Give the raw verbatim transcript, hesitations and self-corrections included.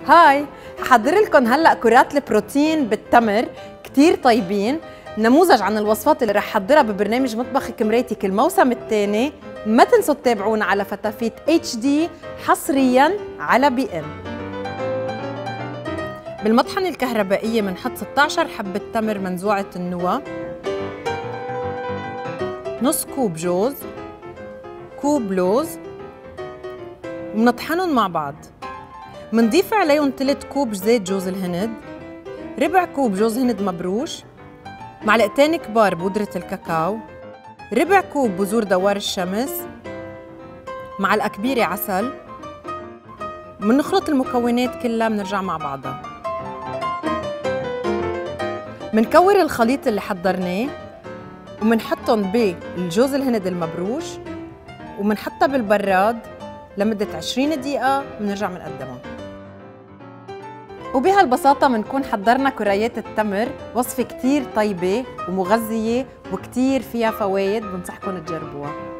هاي، هحضر لكم هلا كرات البروتين بالتمر كتير طيبين، نموذج عن الوصفات اللي رح حضرها ببرنامج مطبخك مريتك الموسم الثاني. ما تنسوا تتابعونا على فتافيت اتش دي حصريا على بي ام. بالمطحنة الكهربائية بنحط ستة عشر حبة تمر منزوعة النوى، نص كوب جوز، كوب لوز، ومنطحنهم مع بعض. منضيف عليهم ثلاث كوب زيت جوز الهند، ربع كوب جوز هند مبروش، معلقتين كبار بودرة الكاكاو، ربع كوب بذور دوار الشمس، معلقة كبيرة عسل. منخلط المكونات كلها منرجع مع بعضها. منكور الخليط اللي حضرناه ومنحطهم بالجوز الهند المبروش ومنحطها بالبراد لمدة عشرين دقيقة، منرجع منقدمها. وبهالبساطة منكون حضرنا كريات التمر، وصفة كتير طيبة ومغذية وكتير فيها فوايد، بنصحكم تجربوها.